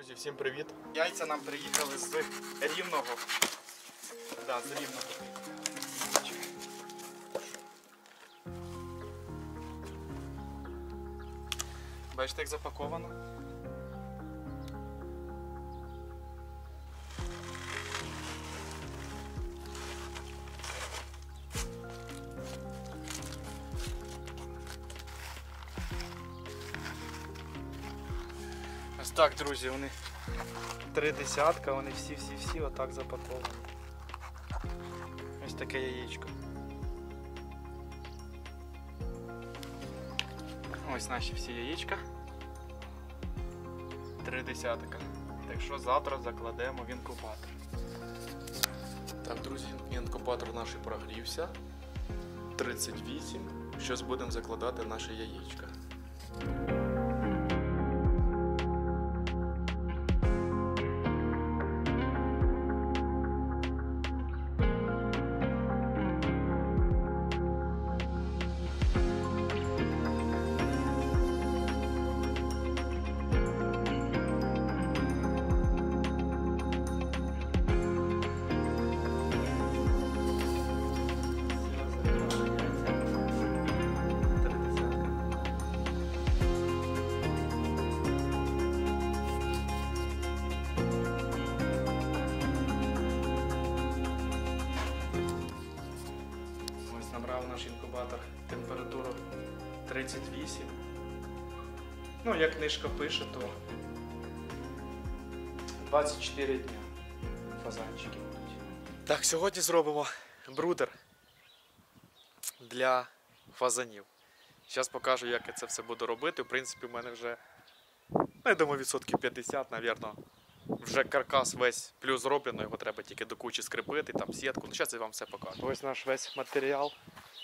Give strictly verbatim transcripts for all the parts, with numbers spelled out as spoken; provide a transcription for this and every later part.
Друзі, всім привіт! Яйця нам приїхали з Рівного. Да, з Рівного. Бачите, як запаковано? Ось так, друзі, вони три десятка, вони всі-всі-всі отак запаковані. Ось таке яєчко. Ось наші всі яєчка. Три десятка. Так що завтра закладемо в інкубатор. Так, друзі, інкубатор наш прогрівся. тридцять вісім. Щось будемо закладати наше яєчко. Набрав наш інкубатор температуру тридцять вісім. Ну, як книжка пише, то двадцять чотири дня фазанчики будуть. Так, сьогодні зробимо брудер для фазанів. Зараз покажу, як я це все буду робити. В принципі, в мене вже, ну, я думаю, відсотків п'ятдесят, мабуть. Вже каркас весь плюс зроблено, його треба тільки до кучі скріпити, там сітку. Ну, зараз я вам все покажу. Ось наш весь матеріал.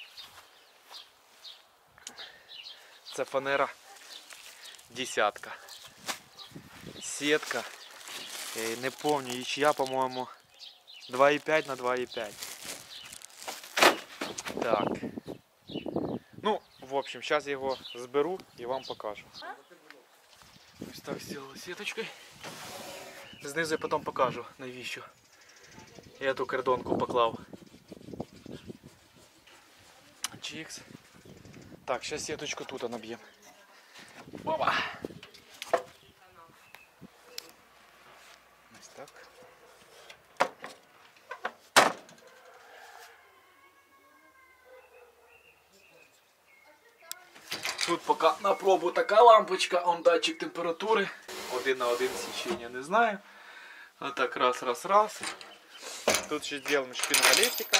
Це фанера десятка. Сітка. Не пам'ятаю, ячія, по-моєму, два і п'ять на два і п'ять. Так. Ну, в общем, зараз я його зберу і вам покажу. Ось так зробили сіточкою. Знизу я потім покажу, навіщо я ту кордонку поклав. Чікс. Так, зараз сіточку тут наб'ємо. Опа! Ось так. Тут поки на пробу така лампочка, он датчик температури. Один на один січення не знаю. А так раз, раз, раз. Тут ще зробимо шпингалетика.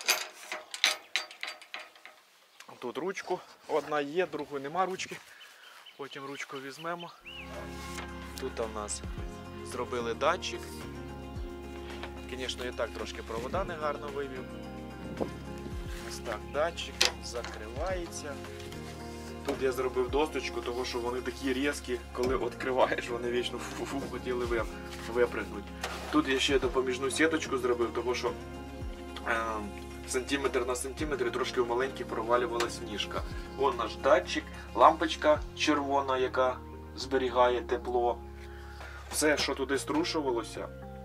Тут ручку. Одна є, другої нема ручки. Потім ручку візьмемо. Тут у нас зробили датчик. Звісно, і так трошки провода негарно вивів. Ось так, датчик закривається. Тут я зробив досточку, тому що вони такі різкі, коли відкриваєш, вони вічно фу-фу хотіли випрыгнути. Тут я ще допоміжну сіточку зробив, тому що е, сантиметр на сантиметр трошки маленький провалювалась ніжка. Вон наш датчик, лампочка червона, яка зберігає тепло. Все, що туди струшувалося,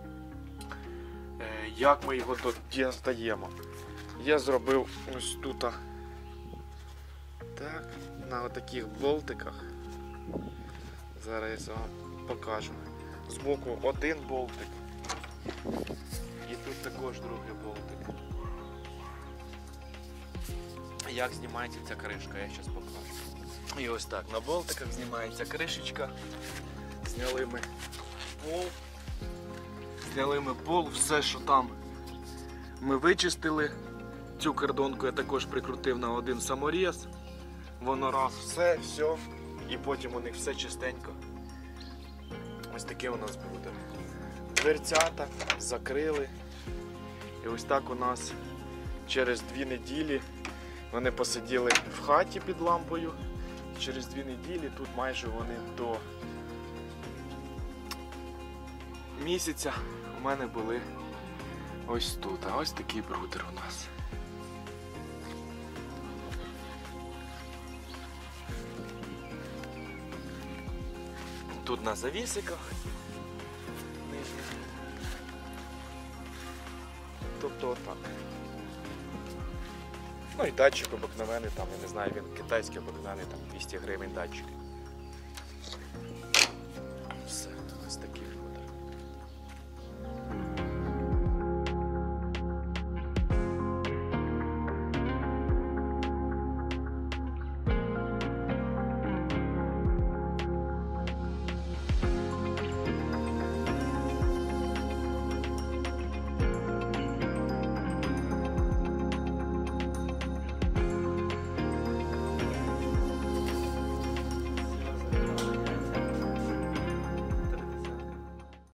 е, як ми його дістаємо. Я зробив ось тут. Так, на отаких болтиках. Зараз я вам покажу. Збоку один болтик. І тут також другий болтик. Як знімається ця кришка, я зараз покажу. І ось так, на болтиках знімається кришечка. Зняли ми пол. Зняли ми пол, все, що там ми вичистили. Цю кордонку я також прикрутив на один саморіз. Воно раз, все, все, і потім у них все чистенько. Ось таке у нас буде. Дверцята закрили. І ось так у нас через дві неділі вони посиділи в хаті під лампою. Через дві неділі тут майже вони до місяця у мене були ось тут. А ось такий брудер у нас. Тут на завісиках Тобто отак. Ну і датчик обикновений, там, я не знаю, він китайський обикновений, там двісті гривень датчик. Все, ось такий.